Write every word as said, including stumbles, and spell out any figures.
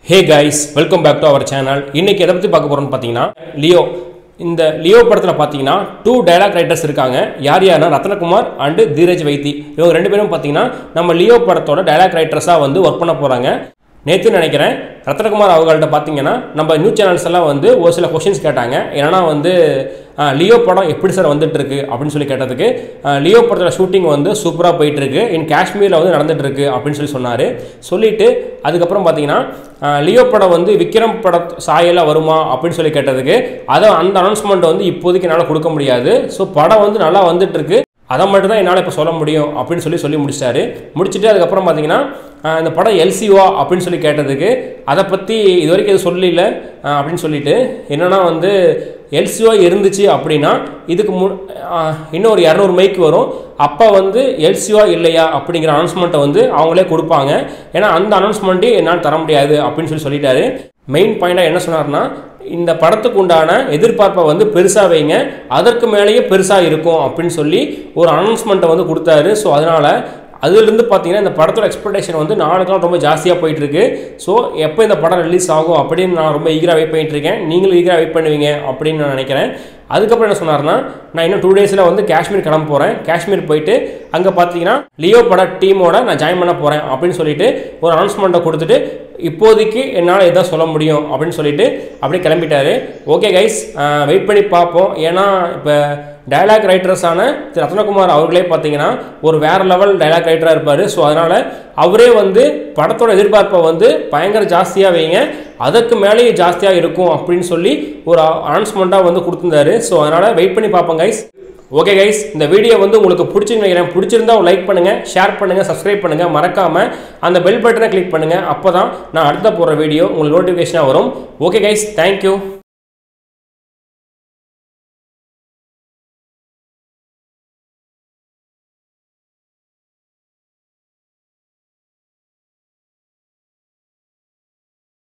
Hey guys, welcome back to our channel. இன்னைக்கு எதை பத்தி பார்க்க போறோம்னு பாத்தீங்கன்னா லியோ. இந்த லியோ படத்துல பாத்தீங்கன்னா two dialogue writers இருக்காங்க. யார் யாருன்னா ரத்னகுமார் and தீரஜ் வைத்தி. இவங்க ரெண்டு பேரும் பாத்தீங்கன்னா நம்ம லியோ படத்தோட dialogue writers-ஆ வந்து வர்க் பண்ண போறாங்க. நேத்து நினைக்கிறேன் ரத்னகுமார் அவங்கள்ட்ட பாத்தீங்கன்னா நம்ம நியூஸ் சேனல்ஸ் எல்லாம் வந்து ஒரு சில क्वेश्चंस கேட்டாங்க. ஏன்னா வந்து லியோ படம் எப்படி சார் வந்துட்டு இருக்கு அப்படினு சொல்லி கேட்டதுக்கு லியோ படத்தோட ஷூட்டிங் வந்து சூப்பரா போயிட்டு இருக்கு. இன் காஷ்மீர்ல வந்து நடந்துட்டு இருக்கு அப்படினு சொல்லி சொன்னாரு. சொல்லிட்டு அதுக்கு அப்புறம் பாத்தீங்கன்னா லியோ படம் வந்து விக்ரம் பட சாயலா வருமா அப்படினு சொல்லி கேட்டதுக்கு அத அந்த அனௌன்ஸ்மென்ட் வந்து இப்போதைக்கு என்னால கொடுக்க முடியாது. சோ படம் வந்து நல்லா வந்துட்டு இருக்கு. அத மட்டும் தான் என்னால இப்ப சொல்ல முடியும் அப்படினு சொல்லி சொல்லி முடிச்சாரு. முடிச்சிட்டு அதுக்கு அப்புறம் பாத்தீங்கன்னா இந்த படம் எல்சிஓ அப்படினு சொல்லி கேட்டதுக்கு அத பத்தி இதுவரைக்கும் எதுவும் சொல்லல அப்படினு சொல்லிட்டு என்னன்னா வந்து எல்சிஓ இருந்துச்சு அப்படினா இதுக்கு இன்னொரு இருநூறு மைக் வரும். அப்ப வந்து எல்சிஓ இல்லையா அப்படிங்கற அனௌன்ஸ்மென்ட் வந்து அவங்களே கொடுப்பாங்க. ஏனா அந்த அனௌன்ஸ்மென்ட் என்னால தர முடியாது அப்படினு சொல்லி சொல்லிட்டாரு. மெயின் பாயிண்டா என்ன சொன்னார்னா இந்த படத்துக்கு உண்டான எதிர்பார்ப்பை வந்து பெருசா வைங்க, அதற்கு மேலேயே பெருசா இருக்கும் அப்படினு சொல்லி ஒரு அனௌன்ஸ்மென்ட் வந்து கொடுத்தாரு. சோ அதனால அதுல இருந்து பாத்தீங்கன்னா இந்த படத்தோட எக்ஸ்பெக்டேஷன் வந்து நாளுக்கு ரொம்ப ஜாஸ்தியா போயிட்டு இருக்கு. சோ எப்போ இந்த படம் ரிலீஸ் ஆகும் அப்படின்னு நான் ரொம்ப ஈகரா வெயிட் பண்ணிட்டு இருக்கேன். நீங்களும் ஈகரா வெயிட் பண்ணுவீங்க அப்படின்னு நான் நினைக்கிறேன். அதுக்கப்புறம் என்ன சொன்னார்னா நான் இன்னும் டூ டேஸ்ல வந்து காஷ்மீர் கிளம்ப போறேன். காஷ்மீர் போயிட்டு அங்க பாத்தீங்கன்னா லியோ பட டீமோட நான் ஜாயின் பண்ண போறேன் அப்படின்னு சொல்லிட்டு ஒரு அனௌன்ஸ்மெண்ட்டை கொடுத்துட்டு இப்போதைக்கு என்னால் இதான் சொல்ல முடியும் அப்படின்னு சொல்லிட்டு அப்படியே கிளம்பிட்டாரு. ஓகே கைஸ், வெயிட் பண்ணி பார்ப்போம். ஏன்னா இப்போ டயலாக் ரைட்டர்ஸான திரு ரத்னகுமார் அவர்களே பார்த்தீங்கன்னா ஒரு வேற லெவல் டயலாக் ரைட்டராக இருப்பார். ஸோ அதனால் அவரே வந்து படத்தோட எதிர்பார்ப்பை வந்து பயங்கர ஜாஸ்தியாக வைங்க, அதற்கு மேலேயே ஜாஸ்தியாக இருக்கும் அப்படின்னு சொல்லி ஒரு அனௌன்ஸ்மெண்ட்டாக வந்து கொடுத்துருந்தாரு. ஸோ அதனால் வெயிட் பண்ணி பார்ப்போம் கைஸ். ஓகே கைஸ், இந்த வீடியோ வந்து உங்களுக்கு பிடிச்சிருன்னு நினைக்கிறேன். பிடிச்சிருந்தா லைக் பண்ணுங்க, ஷேர் பண்ணுங்க, சப்ஸ்கிரைப் பண்ணுங்க, மறக்காம அந்த பெல் பட்டனை கிளிக் பண்ணுங்க. அப்பதான் நான் அடுத்த போற வீடியோ உங்களுக்கு நோட்டிஃபிகேஷனா வரும். Okay guys, thank you.